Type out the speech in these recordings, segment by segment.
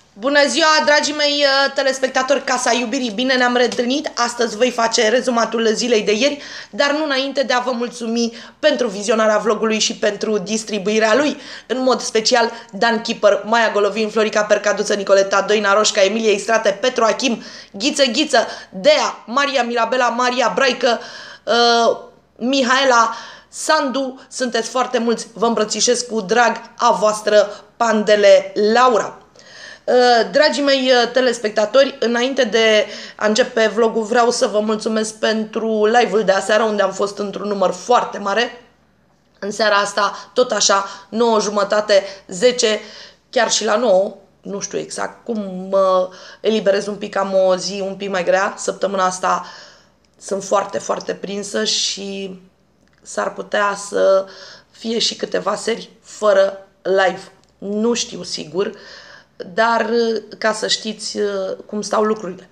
Bună ziua, dragii mei telespectatori Casa Iubirii! Bine ne-am reîntâlnit! Astăzi voi face rezumatul zilei de ieri, dar nu înainte de a vă mulțumi pentru vizionarea vlogului și pentru distribuirea lui. În mod special, Dan Keeper, Maia Golovin, Florica Percaduță, Nicoleta Doina, Roșca, Emilie Istrate, Petru Achim, Ghiță Ghiță, Dea, Maria Mirabela, Maria Braică, Mihaela, Sandu, sunteți foarte mulți, vă îmbrățișez cu drag, a voastră Pandele Laura. Dragii mei telespectatori, înainte de a începe vlogul, vreau să vă mulțumesc pentru live-ul de aseară, unde am fost într-un număr foarte mare. În seara asta, tot așa, 9:30, 10, chiar și la 9, nu știu exact cum mă eliberez un pic, am o zi un pic mai grea. Săptămâna asta sunt foarte, foarte prinsă și s-ar putea să fie și câteva seri fără live. Nu știu sigur, dar ca să știți cum stau lucrurile.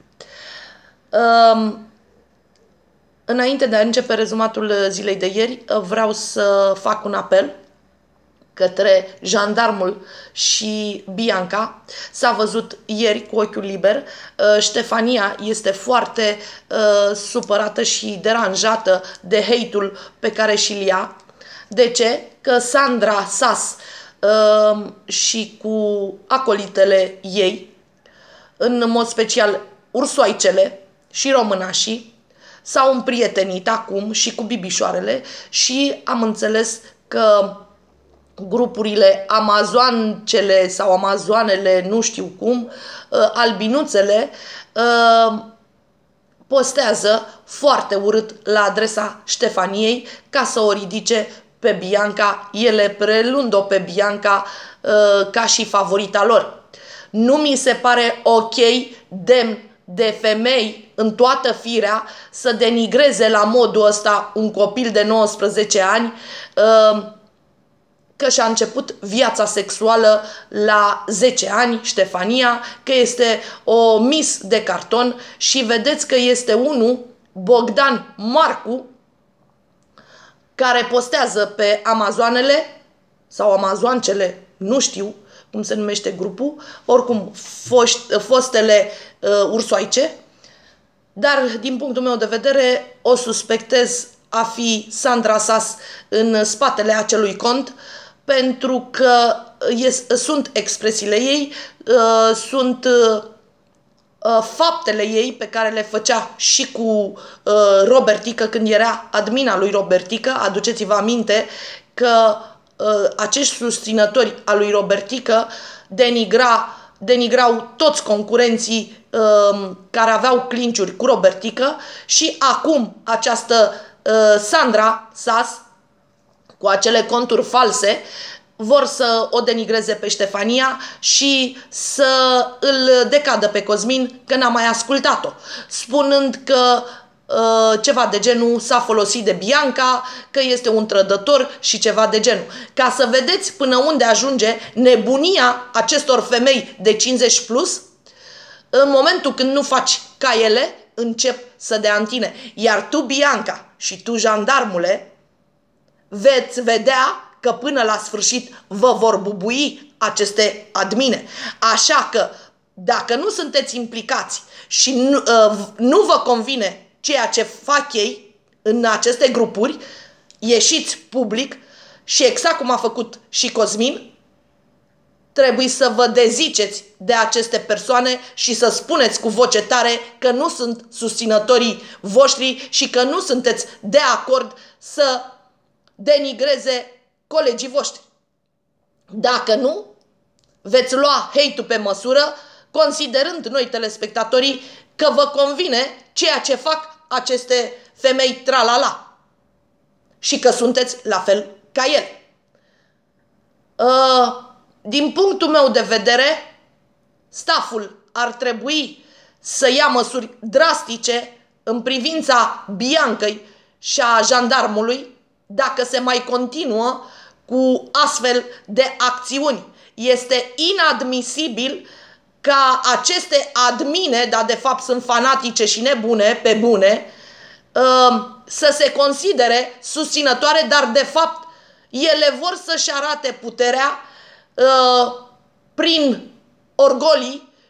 Înainte de a începe rezumatul zilei de ieri, vreau să fac un apel către Jandarmul și Bianca. S-a văzut ieri cu ochiul liber. Ștefania este foarte supărată și deranjată de hate-ul pe care și-l ia. De ce? Că Sandra Sas și cu acolitele ei, în mod special ursoaicele și românașii, s-au împrietenit acum și cu bibișoarele și am înțeles că grupurile amazoancele sau amazoanele, nu știu cum, albinuțele, postează foarte urât la adresa Ștefaniei ca să o ridice pe Bianca, ele prelund-o pe Bianca ca și favorita lor. Nu mi se pare ok, demn de femei în toată firea, să denigreze la modul ăsta un copil de 19 ani că și-a început viața sexuală la 10 ani, Ștefania, că este o miss de carton și vedeți că este unul, Bogdan Marcu, care postează pe amazoanele sau amazoancele, nu știu cum se numește grupul, oricum fostele ursoaice, dar din punctul meu de vedere o suspectez a fi Sandra Sas în spatele acelui cont, pentru că sunt expresiile ei, sunt faptele ei pe care le făcea și cu Robertică când era admina lui Robertică. Aduceți-vă aminte că acești susținători a lui Robertică denigrau toți concurenții care aveau clinciuri cu Robertică și acum această Sandra Sas cu acele conturi false vor să o denigreze pe Ștefania și să îl decadă pe Cosmin că n-a mai ascultat-o, spunând că ceva de genul s-a folosit de Bianca, că este un trădător și ceva de genul. Ca să vedeți până unde ajunge nebunia acestor femei de 50 plus, în momentul când nu faci ca ele, încep să dea în tine. Iar tu, Bianca, și tu, Jandarmule, veți vedea că până la sfârșit vă vor bubui aceste admine. Așa că, dacă nu sunteți implicați și nu vă convine ceea ce fac ei în aceste grupuri, ieșiți public și exact cum a făcut și Cosmin, trebuie să vă deziceți de aceste persoane și să spuneți cu voce tare că nu sunt susținătorii voștri și că nu sunteți de acord să denigreze colegii voștri. Dacă nu, veți lua hate-ul pe măsură, considerând noi telespectatorii că vă convine ceea ce fac aceste femei tralala și că sunteți la fel ca ele. Din punctul meu de vedere, staful ar trebui să ia măsuri drastice în privința Biancăi și a Jandarmului dacă se mai continuă cu astfel de acțiuni. Este inadmisibil ca aceste admine, dar de fapt sunt fanatice și nebune, pe bune, să se considere susținătoare, dar de fapt ele vor să-și arate puterea prin orgolii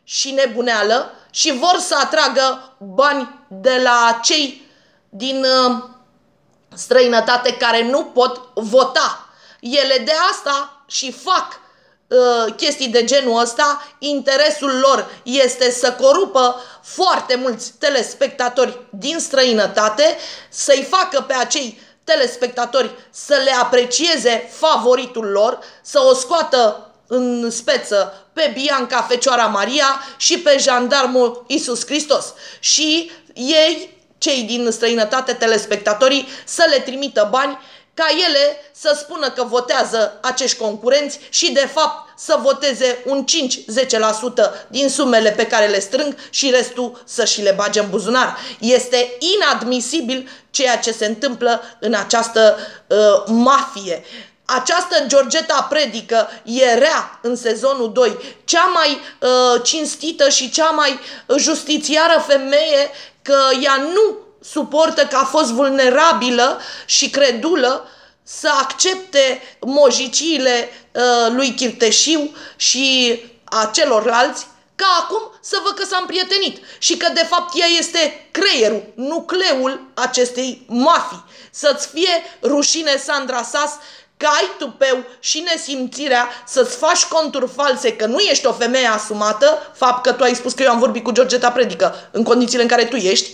și nebuneală și vor să atragă bani de la cei din străinătate care nu pot vota. Ele de asta și fac chestii de genul ăsta. Interesul lor este să corupă foarte mulți telespectatori din străinătate, să-i facă pe acei telespectatori să le aprecieze favoritul lor, să o scoată în speță pe Bianca Fecioara Maria și pe jandarmul Iisus Hristos. Și ei, cei din străinătate, telespectatorii, să le trimită bani ca ele să spună că votează acești concurenți și de fapt să voteze un 5-10% din sumele pe care le strâng și restul să și le bage în buzunar. Este inadmisibil ceea ce se întâmplă în această mafie. Această Georgeta Predică e rea în sezonul 2, cea mai cinstită și cea mai justițiară femeie, că ea nu suportă că a fost vulnerabilă și credulă să accepte mojiciile lui Chirteșiu și a celorlalți, ca acum să văd că s-a împrietenit și că de fapt ea este creierul, nucleul acestei mafii. Să-ți fie rușine, Sandra Sas, că ai tupeu și nesimțirea să-ți faci conturi false, că nu ești o femeie asumată, fapt că tu ai spus că eu am vorbit cu Georgeta Predică în condițiile în care tu ești,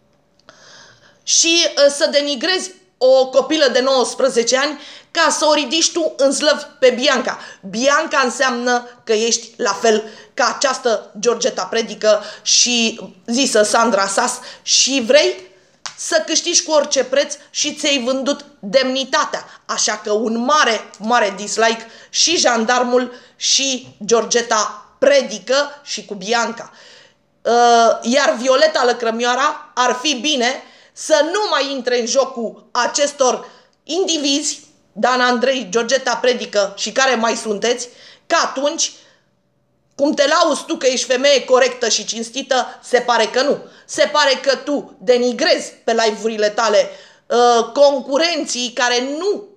și să denigrezi o copilă de 19 ani ca să o ridici tu în slăvi pe Bianca. Bianca înseamnă că ești la fel ca această Georgeta Predică și zisă Sandra Sas și vrei să câștigi cu orice preț și ți-ai vândut demnitatea. Așa că un mare, mare dislike și jandarmul și Georgeta Predică și cu Bianca. Iar Violeta Lăcrămioara ar fi bine să nu mai intre în jocul acestor indivizi, Dan Andrei, Georgeta Predică și care mai sunteți, că atunci, cum te lauzi tu că ești femeie corectă și cinstită, se pare că nu. Se pare că tu denigrezi pe live-urile tale concurenții care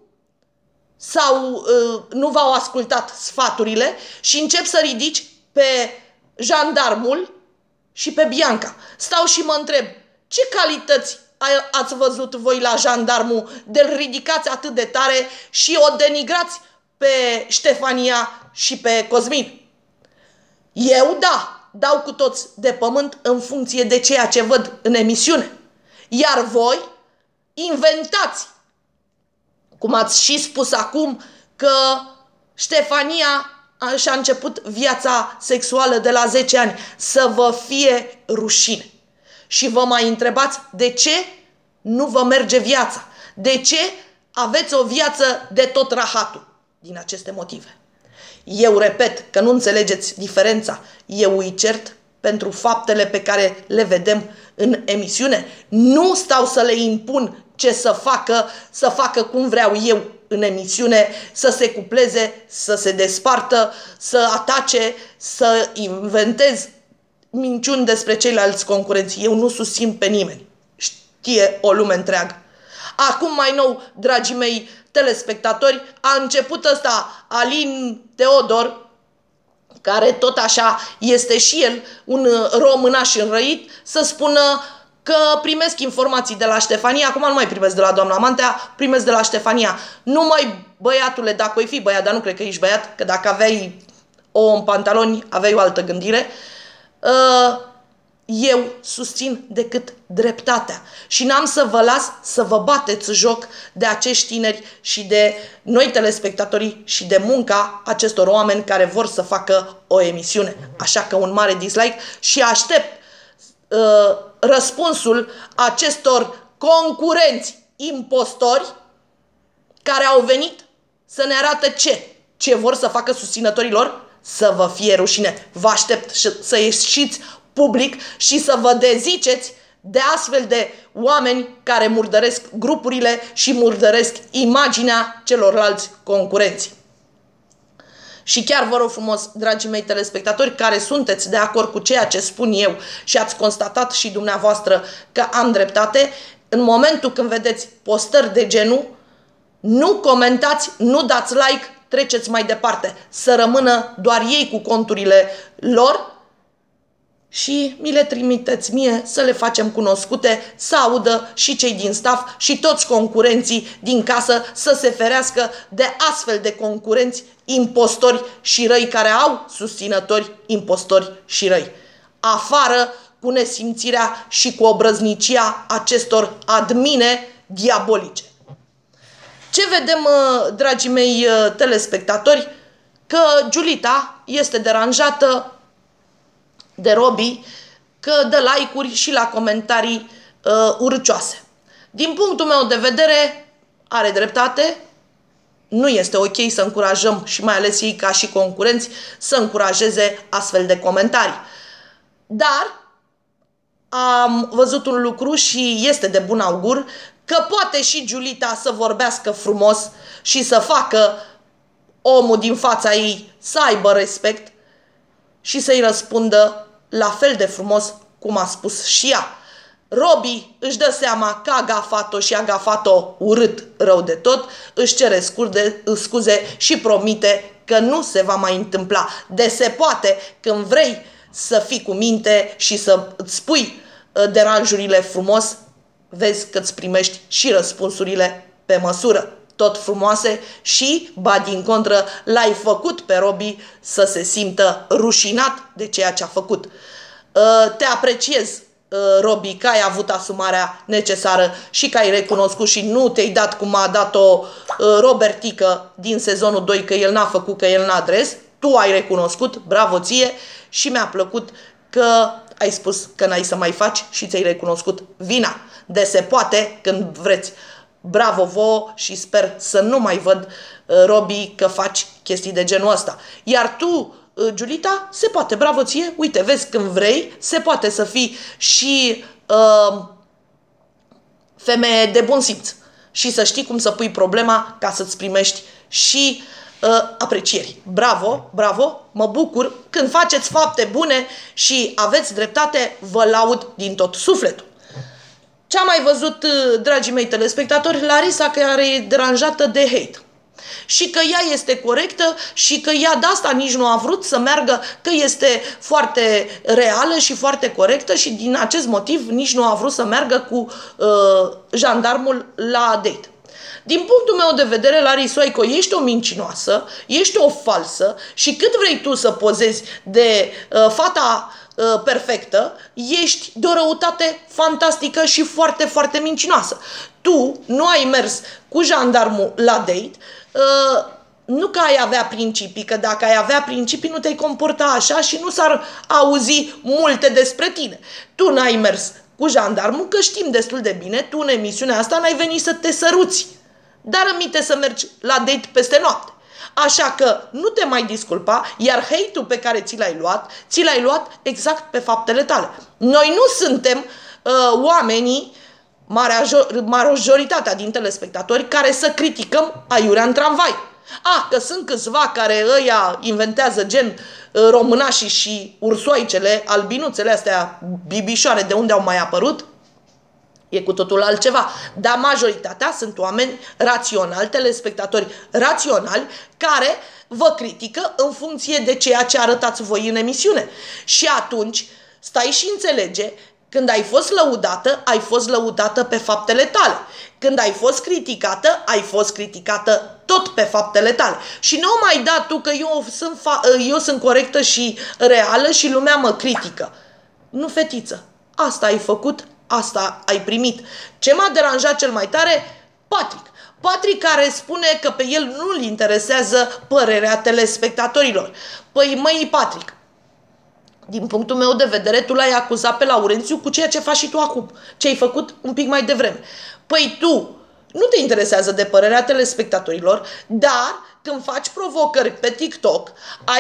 nu v-au ascultat sfaturile și încep să ridici pe jandarmul și pe Bianca. Stau și mă întreb, ce calități ați văzut voi la jandarmul de-l ridicați atât de tare și o denigrați pe Ștefania și pe Cosmin? Eu, da, dau cu toți de pământ în funcție de ceea ce văd în emisiune. Iar voi inventați, cum ați și spus acum, că Ștefania și-a început viața sexuală de la 10 ani. Să vă fie rușine. Și vă mai întrebați de ce nu vă merge viața. De ce aveți o viață de tot rahatul? Din aceste motive. Eu repet că nu înțelegeți diferența. Eu îi cert pentru faptele pe care le vedem în emisiune. Nu stau să le impun ce să facă cum vreau eu în emisiune, să se cupleze, să se despartă, să atace, să inventez minciuni despre ceilalți concurenți. Eu nu susțin pe nimeni. Știe o lume întreagă. Acum mai nou, dragii mei telespectatori, a început ăsta Alin Teodor, care tot așa este și el un românaș înrăit, să spună că primesc informații de la Ștefania. Acum nu mai primesc de la doamna Mantea, primesc de la Ștefania. Numai băiatule, dacă o fi băiat, dar nu cred că ești băiat, că dacă aveai o în pantaloni, aveai o altă gândire. Eu susțin decât dreptatea și n-am să vă las să vă bateți joc de acești tineri și de noi telespectatorii și de munca acestor oameni care vor să facă o emisiune. Așa că un mare dislike și aștept răspunsul acestor concurenți impostori care au venit să ne arată ce vor să facă susținătorii lor. Să vă fie rușine. Vă aștept să ieșiți public și să vă deziceți de astfel de oameni care murdăresc grupurile și murdăresc imaginea celorlalți concurenți. Și chiar vă rog frumos, dragii mei telespectatori, care sunteți de acord cu ceea ce spun eu și ați constatat și dumneavoastră că am dreptate, în momentul când vedeți postări de genul, nu comentați, nu dați like, treceți mai departe, să rămână doar ei cu conturile lor și mi le trimiteți mie să le facem cunoscute, să audă și cei din staff și toți concurenții din casă să se ferească de astfel de concurenți impostori și răi care au susținători impostori și răi. Afară cu nesimțirea și cu obrăznicia acestor admine diabolice. Ce vedem, dragii mei telespectatori? Că Giulita este deranjată de Robi, că dă like-uri și la comentarii urcioase. Din punctul meu de vedere, are dreptate, nu este ok să încurajăm și mai ales ei ca și concurenți să încurajeze astfel de comentarii. Dar am văzut un lucru și este de bun augur, că poate și Giulita să vorbească frumos și să facă omul din fața ei să aibă respect și să-i răspundă la fel de frumos cum a spus și ea. Robi își dă seama că a gafat-o și a gafat-o urât rău de tot, își cere scuze și promite că nu se va mai întâmpla. De se poate, când vrei să fii cu minte și să îți spui deranjurile frumos, vezi că îți primești și răspunsurile pe măsură, tot frumoase și, ba din contră, l-ai făcut pe Robi să se simtă rușinat de ceea ce a făcut. Te apreciez, Robi, că ai avut asumarea necesară și că ai recunoscut și nu te-ai dat cum a dat-o Robertică din sezonul 2, că el n-a făcut, că el n-a adres. Tu ai recunoscut, bravo ție, și mi-a plăcut că ai spus că n-ai să mai faci și ți-ai recunoscut vina. De se poate când vreți. Bravo vouă și sper să nu mai văd, Robi, că faci chestii de genul ăsta. Iar tu, Giulita, se poate, bravo ție, uite, vezi, când vrei, se poate să fii și femeie de bun simț și să știi cum să pui problema ca să-ți primești și aprecieri. Bravo, bravo, mă bucur când faceți fapte bune și aveți dreptate, vă laud din tot sufletul. Ce-am mai văzut, dragii mei telespectatori? Larisa, care e deranjată de hate. Și că ea este corectă și că ea de asta nici nu a vrut să meargă, că este foarte reală și foarte corectă și din acest motiv nici nu a vrut să meargă cu jandarmul la date. Din punctul meu de vedere, Larisoico, ești o mincinoasă, ești o falsă și cât vrei tu să pozezi de fata perfectă, ești de o răutate fantastică și foarte, foarte mincinoasă. Tu nu ai mers cu jandarmul la date, nu că ai avea principii, că dacă ai avea principii nu te-ai comporta așa și nu s-ar auzi multe despre tine. Tu n-ai mers cu jandarmul, că știm destul de bine, tu în emisiunea asta n-ai venit să te săruți, dar îmite să mergi la date peste noapte. Așa că nu te mai disculpa, iar hate-ul pe care ți l-ai luat exact pe faptele tale. Noi nu suntem oamenii, majoritatea din telespectatori, care să criticăm aiurea în tramvai. Că sunt câțiva care ăia inventează gen românașii și ursoaicele, albinuțele astea, bibișoare, de unde au mai apărut, e cu totul altceva. Dar majoritatea sunt oameni raționali, telespectatori raționali, care vă critică în funcție de ceea ce arătați voi în emisiune. Și atunci stai și înțelege, când ai fost lăudată pe faptele tale. Când ai fost criticată tot pe faptele tale. Și nu mai da tu că eu sunt corectă și reală și lumea mă critică. Nu, fetiță, asta ai făcut, asta ai primit. Ce m-a deranjat cel mai tare? Patrick care spune că pe el nu-l interesează părerea telespectatorilor. Păi, măi, Patrick, din punctul meu de vedere, tu l-ai acuzat pe Laurențiu cu ceea ce faci și tu acum, ce ai făcut un pic mai devreme. Păi tu nu te interesează de părerea telespectatorilor, dar când faci provocări pe TikTok,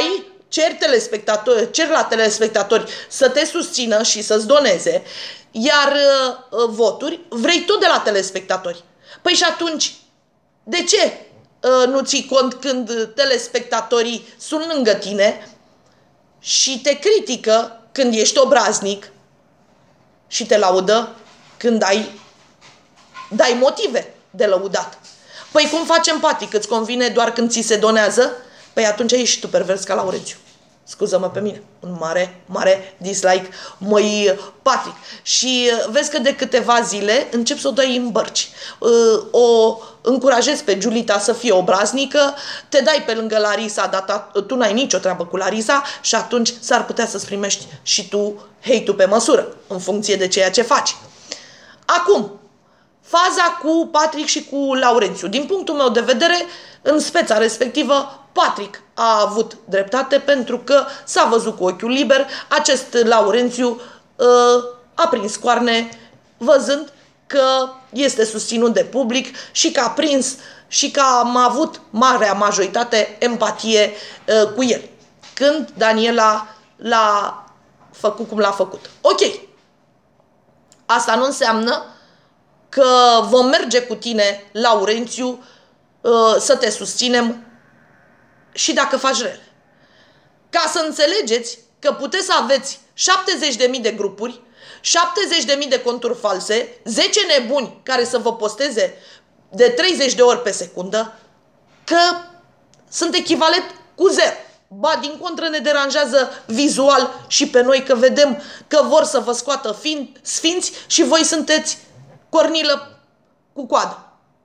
cer la telespectatori să te susțină și să-ți doneze, iar voturi vrei tot de la telespectatori. Păi și atunci, de ce nu ții cont când telespectatorii sunt lângă tine și te critică când ești obraznic și te laudă când dai motive de lăudat? Păi cum facem, Patrick? Îți convine doar când ți se donează? Păi atunci ești și tu pervers ca Laurențiu. Scuză-mă pe mine, un mare, mare dislike, măi Patrick. Și vezi că de câteva zile încep să o dai în bărci. O încurajezi pe Giulita să fie obraznică, te dai pe lângă Larisa, dar tu n-ai nicio treabă cu Larisa și atunci s-ar putea să-ți primești și tu hate-ul pe măsură, în funcție de ceea ce faci. Acum, faza cu Patrick și cu Laurențiu. Din punctul meu de vedere, în speța respectivă, Patrick a avut dreptate pentru că s-a văzut cu ochiul liber. Acest Laurențiu a prins coarne văzând că este susținut de public și că a prins și că am avut marea majoritate empatie cu el. Când Daniela l-a făcut cum l-a făcut. Ok. Asta nu înseamnă că vom merge cu tine, Laurențiu, să te susținem și dacă faci rele. Ca să înțelegeți că puteți să aveți 70.000 de grupuri, 70.000 de conturi false, 10 nebuni care să vă posteze de 30 de ori pe secundă, că sunt echivalent cu 0. Ba, din contră, ne deranjează vizual și pe noi că vedem că vor să vă scoată sfinți și voi sunteți cornilă cu coadă.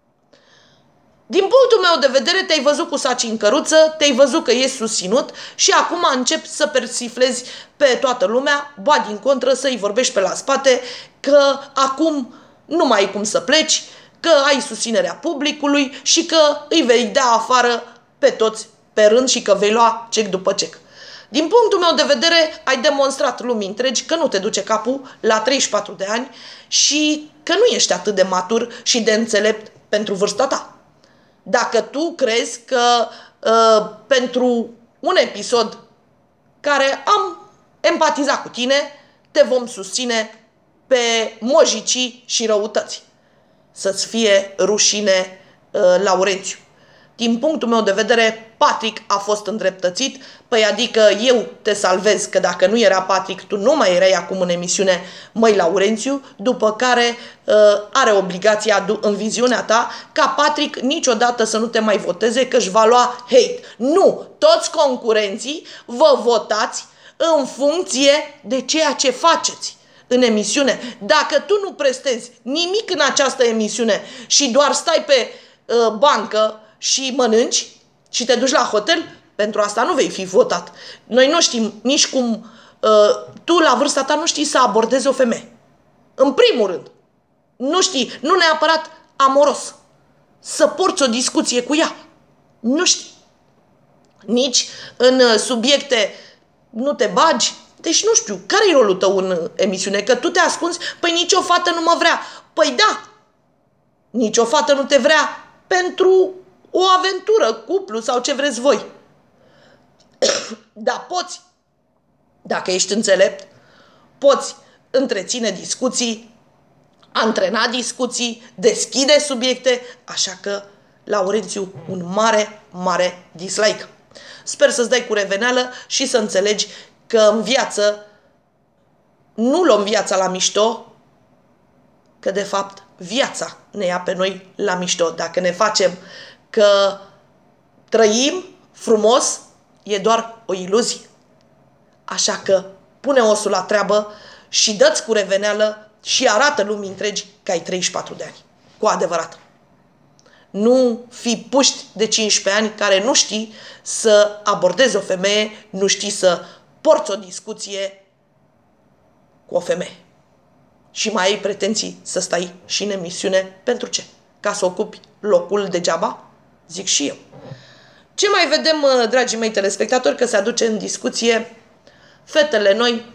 Din punctul meu de vedere, te-ai văzut cu saci în căruță, te-ai văzut că ești susținut și acum începi să persiflezi pe toată lumea, ba din contră să-i vorbești pe la spate că acum nu mai ai cum să pleci, că ai susținerea publicului și că îi vei da afară pe toți pe rând și că vei lua cec după cec. Din punctul meu de vedere, ai demonstrat lumii întregi că nu te duce capul la 34 de ani și că nu ești atât de matur și de înțelept pentru vârsta ta. Dacă tu crezi că pentru un episod care am empatizat cu tine, te vom susține pe mojicii și răutăți. Să-ți fie rușine, Laurențiu. Din punctul meu de vedere, Patrick a fost îndreptățit, păi adică eu te salvez că dacă nu era Patrick, tu nu mai erai acum în emisiune, măi Laurențiu, după care are obligația în viziunea ta ca Patrick niciodată să nu te mai voteze că își va lua hate. Nu! Toți concurenții vă votați în funcție de ceea ce faceți în emisiune. Dacă tu nu prestezi nimic în această emisiune și doar stai pe bancă și mănânci și te duci la hotel, pentru asta nu vei fi votat. Noi nu știm nici cum tu la vârsta ta nu știi să abordezi o femeie. În primul rând, nu știi, nu neapărat amoros, să porți o discuție cu ea. Nu știi. Nici în subiecte nu te bagi. Deci nu știu, care-i rolul tău în emisiune? Că tu te ascunzi, păi nicio fată nu mă vrea. Păi da, nicio fată nu te vrea pentru o aventură, cuplu sau ce vreți voi. Dar poți, dacă ești înțelept, poți întreține discuții, antrena discuții, deschide subiecte, așa că, Laurențiu, un mare, mare dislike. Sper să-ți dai cu reveneală și să înțelegi că în viață nu luăm viața la mișto, că de fapt viața ne ia pe noi la mișto. Dacă ne facem că trăim frumos, e doar o iluzie. Așa că pune osul la treabă și dă-ți cu reveneală și arată lumii întregi că ai 34 de ani. Cu adevărat. Nu fi puști de 15 ani care nu știi să abordezi o femeie, nu știi să porți o discuție cu o femeie. Și mai ai pretenții să stai și în emisiune. Pentru ce? Ca să ocupi locul degeaba? Zic și eu. Ce mai vedem, dragii mei telespectatori, că se aduce în discuție fetele noi,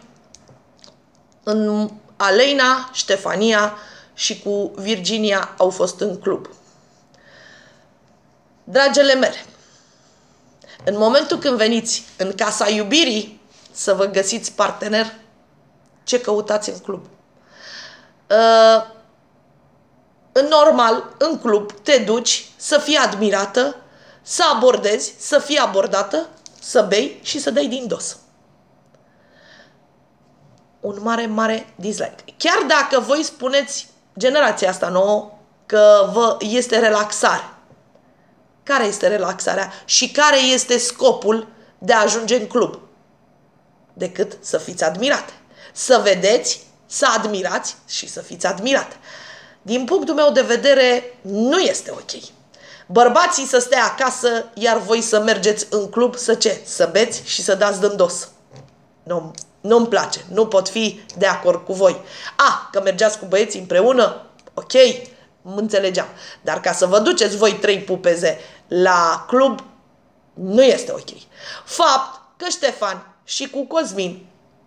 în Aleina, Ștefania și cu Virginia au fost în club. Dragele mele, în momentul când veniți în casa iubirii să vă găsiți partener, ce căutați în club? Normal, în club te duci să fii admirată, să abordezi, să fii abordată, să bei și să dai din dos. Un mare, mare dislike. Chiar dacă voi spuneți, generația asta nouă, că vă este relaxare. Care este relaxarea și care este scopul de a ajunge în club? decât să fiți admirate. Să vedeți, să admirați și să fiți admirate. Din punctul meu de vedere, nu este ok. Bărbații să stea acasă, iar voi să mergeți în club să ce? Să beți și să dați dândos. Nu-mi place, nu pot fi de acord cu voi. Că mergeați cu băieții împreună, ok, înțelegeam. Dar ca să vă duceți voi 3 pupeze la club, nu este ok. Fapt că Ștefan și cu Cosmin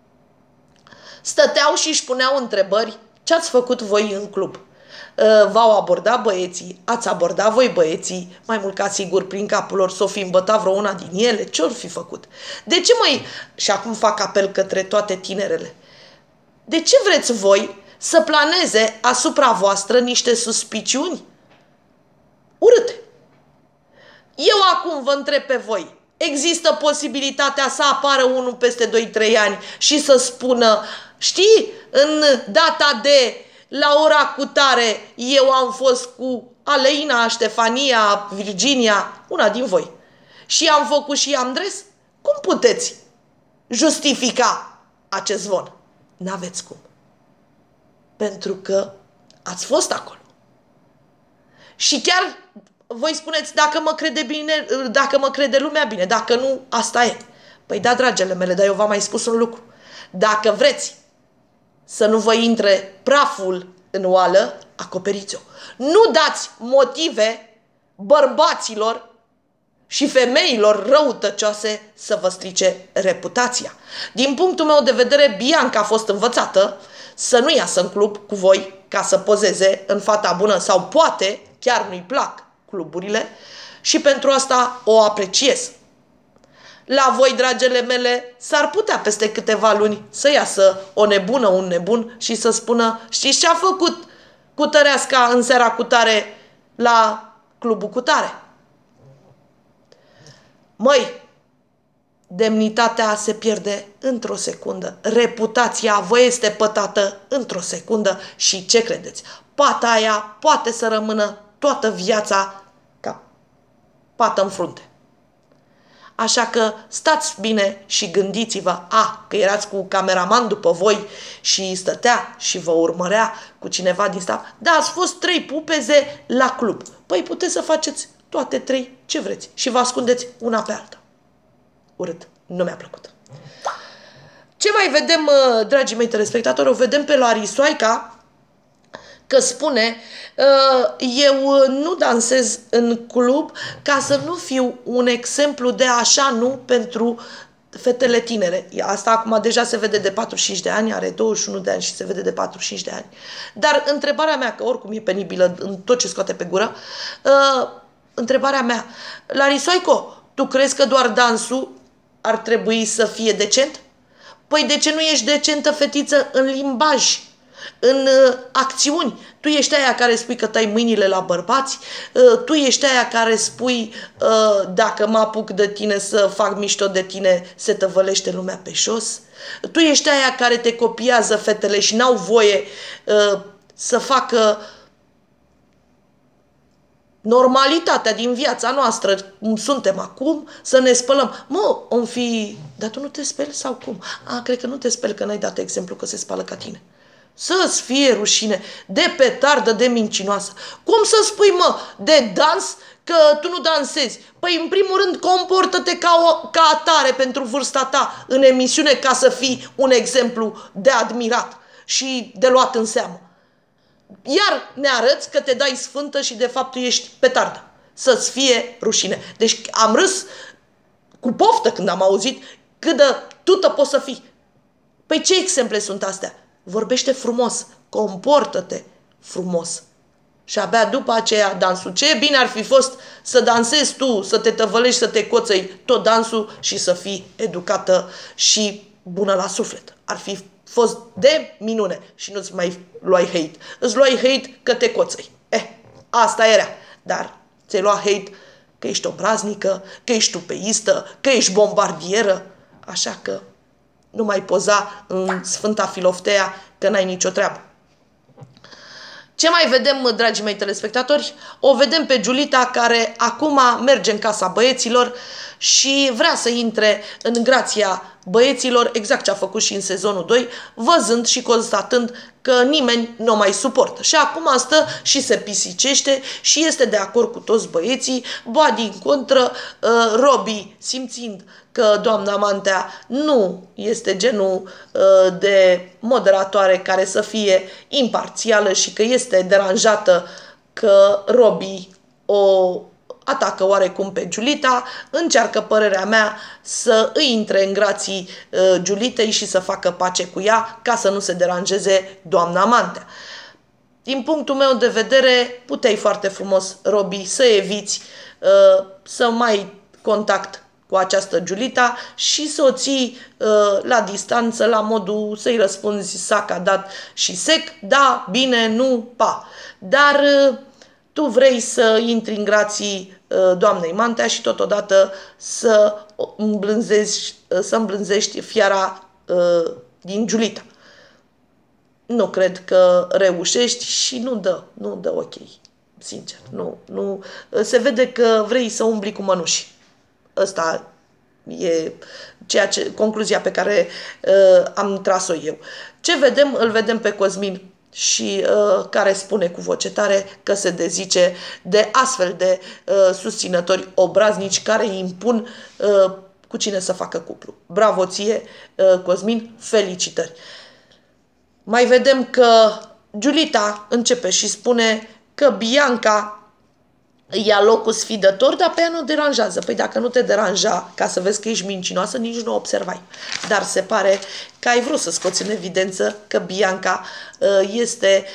stăteau și își puneau întrebări ce ați făcut voi în club. V-au abordat băieții, ați abordat voi băieții, mai mult ca sigur prin capul lor s-o fi îmbătat vreo una din ele, ce-or fi făcut? De ce și acum fac apel către toate tinerele, de ce vreți voi să planeze asupra voastră niște suspiciuni urâte? Eu acum vă întreb pe voi, există posibilitatea să apară unul peste 2-3 ani și să spună, știi, în data de la ora cutare eu am fost cu Aleina, Ștefania, Virginia, una din voi, și am făcut și Andres? Cum puteți justifica acest zvon? N-aveți cum. Pentru că ați fost acolo. Și chiar voi spuneți, dacă mă crede bine, dacă mă crede lumea, bine, dacă nu, asta e. Păi da, dragele mele, dar eu v-am mai spus un lucru. Dacă vreți să nu vă intre praful în oală, acoperiți-o. Nu dați motive bărbaților și femeilor răutăcioase să vă strice reputația. Din punctul meu de vedere, Bianca a fost învățată să nu iasă în club cu voi ca să pozeze în fata bună, sau poate chiar nu-i plac cluburile, și pentru asta o apreciez. La voi, dragele mele, s-ar putea peste câteva luni să iasă o nebună, un nebun și să spună, știți ce a făcut cutăreasca în seara cutare la clubul cutare? Măi, demnitatea se pierde într-o secundă, reputația vă este pătată într-o secundă și ce credeți? Pata aia poate să rămână toată viața ca pată în frunte. Așa că stați bine și gândiți-vă, că erați cu cameraman după voi și stătea și vă urmărea cu cineva din staff. Da, ați fost 3 pupeze la club. Păi puteți să faceți toate 3 ce vreți și vă ascundeți una pe alta. Urât, nu mi-a plăcut. Ce mai vedem, dragii mei telespectatori? O vedem pe Larisoaica, că spune, eu nu dansez în club ca să nu fiu un exemplu de așa nu pentru fetele tinere. Asta acum deja se vede de 45 de ani, are 21 de ani și se vede de 45 de ani. Dar întrebarea mea, că oricum e penibilă în tot ce scoate pe gură, întrebarea mea, Larisoico, tu crezi că doar dansul ar trebui să fie decent? Păi de ce nu ești decentă, fetiță, în limbaj, în acțiuni? Tu ești aia care spui că tai mâinile la bărbați, tu ești aia care spui dacă mă apuc de tine să fac mișto de tine, se tăvălește lumea pe jos. Tu ești aia care te copiază fetele și n-au voie să facă normalitatea din viața noastră, cum suntem acum, să ne spălăm. Om fi... Dar tu nu te speli sau cum? Cred că nu te speli, că n-ai dat exemplu că se spală ca tine. Să-ți fie rușine, de petardă, de mincinoasă. Cum să spui, de dans, că tu nu dansezi? Păi, în primul rând, comportă-te ca atare pentru vârsta ta în emisiune, ca să fii un exemplu de admirat și de luat în seamă. Iar ne arăți că te dai sfântă și de fapt tu ești petardă. Să-ți fie rușine. Deci am râs cu poftă când am auzit cât de tută poți să fii. Păi ce exemple sunt astea? Vorbește frumos, comportă-te frumos. Și abia după aceea dansul. Ce bine ar fi fost să dansezi tu, să te tăvălești, să te coțăi tot dansul și să fii educată și bună la suflet. Ar fi fost de minune și nu-ți mai luai hate. Îți luai hate că te coțăi. Asta era. Dar ți-ai luat hate că ești obraznică, că ești tupeistă, că ești bombardieră. Așa că nu mai poza în Sfânta Filoftea, că n-ai nicio treabă. Ce mai vedem, dragii mei telespectatori? O vedem pe Giulita, care acum merge în casa băieților și vrea să intre în grația băieților, exact ce a făcut și în sezonul 2, văzând și constatând că nimeni nu mai suportă. Și acum stă și se pisicește și este de acord cu toți băieții, ba din contră, Robi, simțind că doamna Mantea nu este genul de moderatoare care să fie imparțială și că este deranjată că Robi o atacă oarecum pe Giulita, încearcă, părerea mea, să îi intre în grații Giulitei și să facă pace cu ea ca să nu se deranjeze doamna Mantea. Din punctul meu de vedere, puteai foarte frumos, Robi, să eviți să mai ai contact cu această Giulita și să o ții la distanță, la modul să-i răspunzi sac, dat și sec, da, bine, nu, pa. Dar tu vrei să intri în grații doamnei Mantea și totodată să îmblânzești fiara din Giulita. Nu cred că reușești și nu dă ok. Sincer, nu. Se vede că vrei să umbli cu mănuși. Ăsta e concluzia pe care am tras-o eu. Ce vedem? Îl vedem pe Cosmin și care spune cu voce tare că se dezice de astfel de susținători obraznici care îi impun cu cine să facă cuplu. Bravo ție, Cosmin, felicitări! Mai vedem că Giulita începe și spune că Bianca ia locul sfidător, dar pe ea nu o deranjează. Păi dacă nu te deranja ca să vezi că ești mincinoasă, nici nu o observai. Dar se pare că ai vrut să scoți în evidență că Bianca este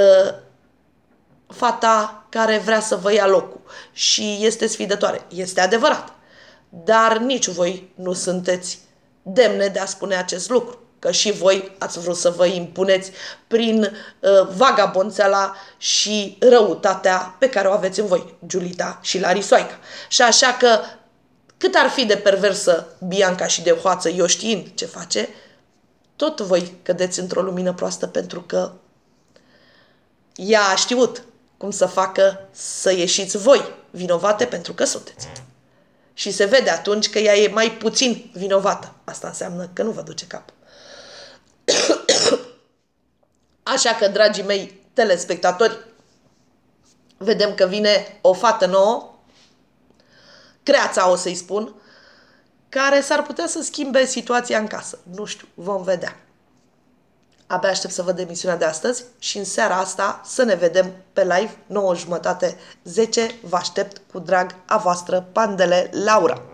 fata care vrea să vă ia locul și este sfidătoare. Este adevărat. Dar nici voi nu sunteți demne de a spune acest lucru. Că și voi ați vrut să vă impuneți prin vagabonțeala și răutatea pe care o aveți în voi, Giulita și Larisoaica. Și așa că, cât ar fi de perversă Bianca și de hoață, eu știind ce face, tot voi cădeți într-o lumină proastă pentru că ea a știut cum să facă să ieșiți voi vinovate pentru că sunteți. Și se vede atunci că ea e mai puțin vinovată. Asta înseamnă că nu vă duce capul. Așa că, dragii mei telespectatori, vedem că vine o fată nouă, Creața o să-i spun, care s-ar putea să schimbe situația în casă. Nu știu, vom vedea. Abia aștept să văd emisiunea de astăzi și în seara asta să ne vedem pe live, 9:30, 10. Vă aștept cu drag, a voastră Pandele Laura.